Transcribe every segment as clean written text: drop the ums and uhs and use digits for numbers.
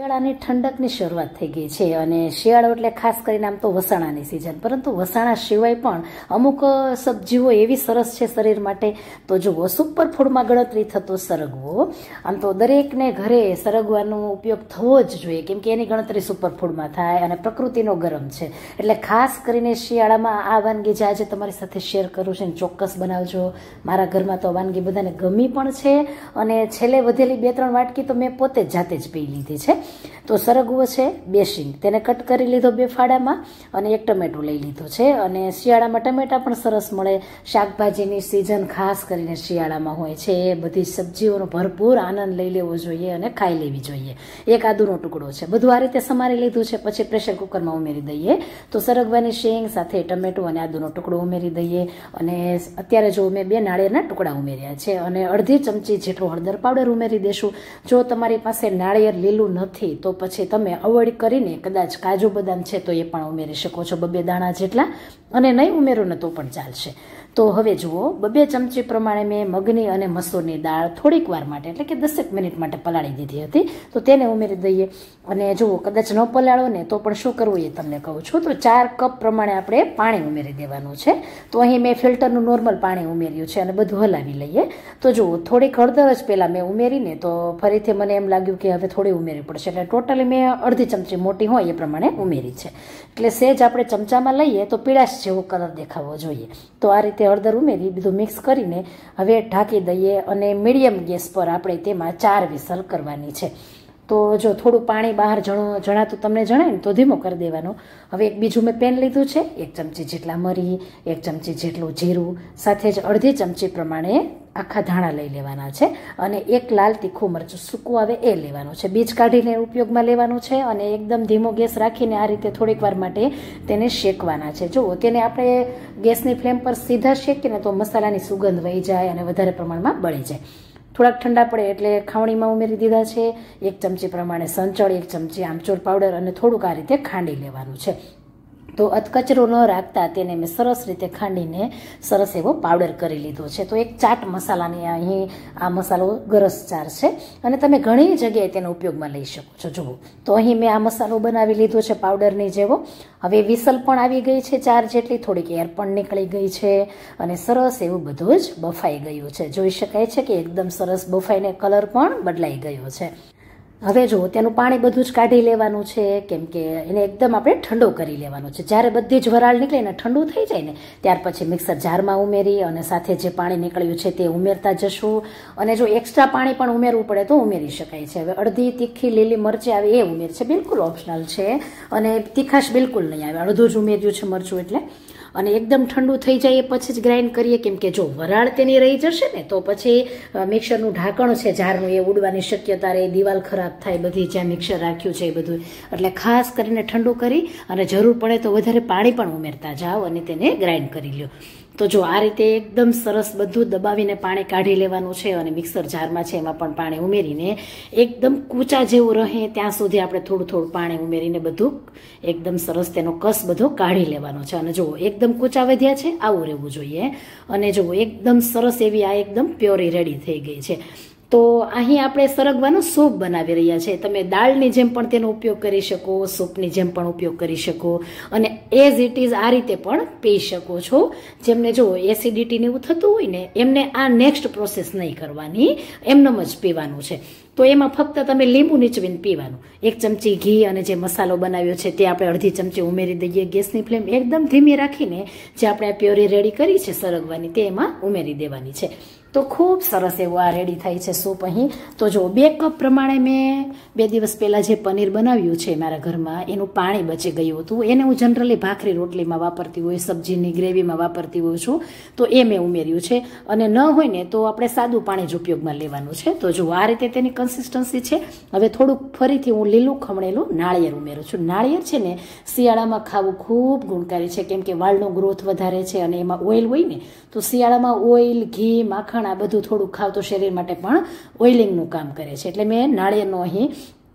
શિયાળાની ઠંડકની શરૂઆત થઈ ગઈ છે અને શિયાળો એટલે ખાસ કરીને આમ તો વસાણાની સિઝન, પરંતુ વસાણા સિવાય પણ અમુક સબ્જીઓ એવી સરસ છે શરીર માટે. તો જુઓ, સુપરફૂડમાં ગણતરી થતો સરગવો. આમ તો દરેકને ઘરે સરગવાનો ઉપયોગ થવો જ જોઈએ, કેમ કે એની ગણતરી સુપરફૂડમાં થાય અને પ્રકૃતિનો ગરમ છે. એટલે ખાસ કરીને શિયાળામાં આ વાનગી જે આજે તમારી સાથે શેર કરું છું ચોક્કસ બનાવજો. મારા ઘરમાં તો વાનગી બધાને ગમી પણ છે અને છેલ્લે વધેલી 2-3 વાટકી તો મેં પોતે જ જાતે જ પી લીધી છે. તો સરગવો છે 2 શીંગ, તેને કટ કરી લીધો 2 ફાડામાં અને 1 ટમેટું લઈ લીધું છે. અને શિયાળામાં ટમેટા પણ સરસ મળે. શાકભાજીની સિઝન ખાસ કરીને શિયાળામાં હોય છે. એ બધી સબ્જીઓનો ભરપૂર આનંદ લઈ લેવો જોઈએ અને ખાઈ લેવી જોઈએ. 1 આદુનો ટુકડો છે, બધું આ રીતે સમારી લીધું છે. પછી પ્રેશર કુકરમાં ઉમેરી દઈએ. તો સરગવાની શીંગ સાથે ટમેટું અને આદુનો ટુકડો ઉમેરી દઈએ. અને અત્યારે જો મેં 2 નાળિયેરના ટુકડા ઉમેર્યા છે અને અડધી ચમચી જેટલો હળદર પાવડર ઉમેરી દેશું. જો તમારી પાસે નાળિયેર લીલું નથી તો પછી તમે અવોઇડ કરીને કદાચ કાજુ બદામ છે તો એ પણ ઉમેરી શકો છો, 2 દાણા જેટલા. અને નહીં ઉમેરો ને તો પણ ચાલશે. તો હવે જુઓ, 2 ચમચી પ્રમાણે મેં મગની અને મસૂરની દાળ થોડીક વાર માટે એટલે કે 10 મિનિટ માટે પલાળી દીધી હતી, તો તેને ઉમેરી દઈએ. અને જુઓ, કદાચ ન પલાળો ને તો પણ શું કરવું એ તમને કહું છું. તો 4 કપ પ્રમાણે આપણે પાણી ઉમેરી દેવાનું છે. તો અહીં મેં ફિલ્ટરનું નોર્મલ પાણી ઉમેર્યું છે અને બધું હલાવી લઈએ. તો જુઓ, થોડીક હળદર જ પહેલાં મેં ઉમેરીને તો ફરીથી મને એમ લાગ્યું કે હવે થોડી ઉમેરવી પડશે, એટલે ટોટલી મેં અડધી ચમચી મોટી હોય એ પ્રમાણે ઉમેરી છે. એટલે સેજ આપણે ચમચામાં લઈએ તો પીળાશ જેવો કલર દેખાવો જોઈએ. તો આ રીતે હળદર ઉમેરી બધું મિક્સ કરીને હવે ઢાંકી દઈએ અને મીડિયમ ગેસ પર આપણે તેમાં 4 વિસલ કરવાની છે. તો જો થોડું પાણી બહાર જણાતું તમને જણાય ને તો ધીમો કરી દેવાનો. હવે એક બીજું મેં પેન લીધું છે, 1 ચમચી જેટલા મરી, 1 ચમચી જેટલું જીરું, સાથે જ અડધી ચમચી પ્રમાણે આખા ધાણા લઈ લેવાના છે અને 1 લાલ તીખું મરચું સૂકું આવે એ લેવાનું છે. બીજ કાઢીને ઉપયોગમાં લેવાનું છે અને એકદમ ધીમો ગેસ રાખીને આ રીતે થોડીક વાર માટે તેને શેકવાના છે. જુઓ, તેને આપણે ગેસની ફ્લેમ પર સીધા શેકીને તો મસાલાની સુગંધ વહી જાય અને વધારે પ્રમાણમાં બળી જાય. થોડાક ઠંડા પડે એટલે ખાવણીમાં ઉમેરી દીધા છે. 1 ચમચી પ્રમાણે સંચળ, 1 ચમચી આમચૂર પાવડર અને થોડુંક આ રીતે ખાંડી લેવાનું છે. તો અધકચરો ન રાખતા તેને મેં સરસ રીતે ખાંડીને સરસ એવો પાવડર કરી લીધો છે. તો એક ચાટ મસાલાની અહીં આ મસાલો ગરજ ચાર છે અને તમે ઘણી જગ્યાએ તેનો ઉપયોગમાં લઈ શકો છો. જુઓ, તો અહીં મેં આ મસાલો બનાવી લીધો છે પાવડરની જેવો. હવે વિસલ પણ આવી ગઈ છે 4 જેટલી, થોડીક એર પણ નીકળી ગઈ છે અને સરસ એવું બધું જ બફાઈ ગયું છે. જોઈ શકાય છે કે એકદમ સરસ બફાઈને કલર પણ બદલાઈ ગયો છે. હવે જુઓ, તેનું પાણી બધું જ કાઢી લેવાનું છે, કેમ કે એને એકદમ આપણે ઠંડો કરી લેવાનું છે. જ્યારે બધી જ વરાળ નીકળે ને ઠંડુ થઈ જાય ને ત્યાર પછી મિક્સર જારમાં ઉમેરી અને સાથે જે પાણી નીકળ્યું છે તે ઉમેરતા જશું. અને જો એક્સ્ટ્રા પાણી પણ ઉમેરવું પડે તો ઉમેરી શકાય છે. હવે અડધી તીખી લીલી મરચી આવે એ ઉમેર છે, બિલકુલ ઓપ્શનલ છે અને તીખાશ બિલકુલ નહીં આવે. અડધું જ ઉમેર્યું છે મરચું એટલે. અને એકદમ ઠંડુ થઈ જાય એ પછી જ ગ્રાઇન્ડ કરીએ, કેમ કે જો વરાળ તેની રહી જશે ને તો પછી મિક્સરનું ઢાંકણ છે જારનું એ ઉડવાની શક્યતા રહે, દિવાલ ખરાબ થાય બધી જ્યાં મિક્સર રાખ્યું છે એ બધું. એટલે ખાસ કરીને ઠંડુ કરી અને જરૂર પડે તો વધારે પાણી પણ ઉમેરતા જાઓ અને તેને ગ્રાઇન્ડ કરી લ્યો. તો જો આ રીતે એકદમ સરસ બધું દબાવીને પાણી કાઢી લેવાનું છે અને મિક્સર જારમાં છે એમાં પણ પાણી ઉમેરીને એકદમ કૂચા જેવું રહે ત્યાં સુધી આપણે થોડું થોડું પાણી ઉમેરીને બધું એકદમ સરસ તેનો કસ બધો કાઢી લેવાનો છે. અને જુઓ, એકદમ કૂચા વધ્યા છે આવું રહેવું જોઈએ. અને જુઓ, એકદમ સરસ એવી આ એકદમ પ્યોરી રેડી થઈ ગઈ છે. તો અહીં આપણે સરગવાનો સૂપ બનાવી રહ્યા છે. તમે દાળની જેમ પણ તેનો ઉપયોગ કરી શકો, સૂપની જેમ પણ ઉપયોગ કરી શકો અને એઝ ઇટ ઇઝ આ રીતે પણ પી શકો છો. જેમને જો એસિડિટીને એવું થતું હોય ને એમને આ નેક્સ્ટ પ્રોસેસ નહીં કરવાની, એમનેમ જ પીવાનું છે. તો એમાં ફક્ત તમે લીંબુ નીચવીને પીવાનું. 1 ચમચી ઘી અને જે મસાલો બનાવ્યો છે તે આપણે અડધી ચમચી ઉમેરી દઈએ. ગેસની ફ્લેમ એકદમ ધીમી રાખીને જે આપણે પ્યોરી રેડી કરી છે સરગવાની તે એમાં ઉમેરી દેવાની છે. તો ખૂબ સરસ એવું આ રેડી થાય છે સૂપ અહીં. તો જો 2 કપ પ્રમાણે મેં 2 દિવસ પહેલાં જે પનીર બનાવ્યું છે મારા ઘરમાં એનું પાણી બચી ગયું હતું. એને હું જનરલી ભાખરી રોટલીમાં વાપરતી હોય, સબ્જીની ગ્રેવીમાં વાપરતી હોઉં છું, તો એ મેં ઉમેર્યું છે. અને ન હોય ને તો આપણે સાદું પાણી જ ઉપયોગમાં લેવાનું છે. તો જો આ રીતે તેની કન્સિસ્ટન્સી છે. હવે થોડુંક ફરીથી હું લીલું ખમણેલું નાળિયેર ઉમેરું છું. નાળિયેર છે ને શિયાળામાં ખાવું ખૂબ ગુણકારી છે, કેમ કે વાળનો ગ્રોથ વધારે છે અને એમાં ઓઇલ હોય ને તો શિયાળામાં ઓઇલ, ઘી, માખણ આ બધું થોડું ખાવ તો શરીર માટે પણ ઓઇલિંગનું કામ કરે છે. એટલે મેં નાળિયેરનો અહીં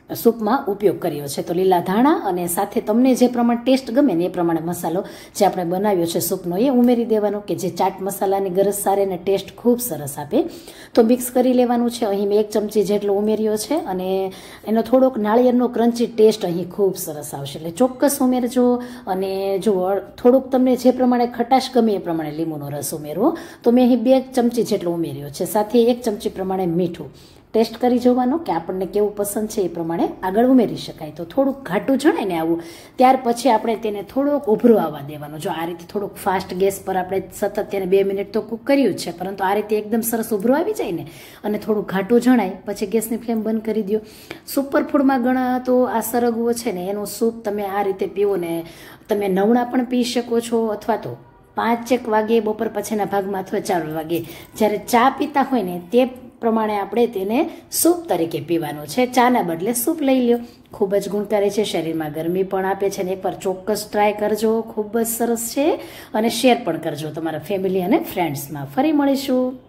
સૂપમાં ઉપયોગ કર્યો છે. તો લીલા ધાણા અને સાથે તમને જે પ્રમાણે ટેસ્ટ ગમે ને એ પ્રમાણે મસાલો જે આપણે બનાવ્યો છે સૂપનો એ ઉમેરી દેવાનો, કે જે ચાટ મસાલાની ગરજ સારે ને ટેસ્ટ ખૂબ સરસ આપે. તો મિક્સ કરી લેવાનું છે. અહીં મેં 1 ચમચી જેટલો ઉમેર્યો છે અને એનો થોડોક નાળિયેરનો ક્રન્ચી ટેસ્ટ અહીં ખૂબ સરસ આવશે, એટલે ચોક્કસ ઉમેરજો. અને જો થોડુંક તમને જે પ્રમાણે ખટાશ ગમે એ પ્રમાણે લીંબુનો રસ ઉમેરવો. તો મેં અહીં 2 ચમચી જેટલો ઉમેર્યો છે, સાથે 1 ચમચી પ્રમાણે મીઠું. ટેસ્ટ કરી જોવાનો કે આપણને કેવું પસંદ છે એ પ્રમાણે આગળ ઉમેરી શકાય. તો થોડુંક ઘાટું જણાય ને આવું, ત્યાર પછી આપણે તેને થોડોક ઉભરો આવવા દેવાનો. જો આ રીતે થોડુંક ફાસ્ટ ગેસ પર આપણે સતત તેને 2 મિનિટ તો કૂક કર્યું જ છે, પરંતુ આ રીતે એકદમ સરસ ઉભરો આવી જાય ને અને થોડું ઘાટું જણાય પછી ગેસની ફ્લેમ બંધ કરી દો. સુપરફૂડમાં ઘણા તો આ સરગવો છે ને એનું સૂપ તમે આ રીતે પીવો ને તમે નવણા પણ પી શકો છો, અથવા તો 5-1 વાગે બપોર પછીના ભાગમાં અથવા 4 વાગે જ્યારે ચા પીતા હોય ને તે પ્રમાણે આપણે તેને સૂપ તરીકે પીવાનું છે. ચાના બદલે સૂપ લઈ લ્યો. ખૂબ જ ગુણકારી છે, શરીરમાં ગરમી પણ આપે છે ને એકવાર ચોક્કસ ટ્રાય કરજો. ખૂબ જ સરસ છે અને શેર પણ કરજો તમારા ફેમિલી અને ફ્રેન્ડ્સમાં. ફરી મળીશું.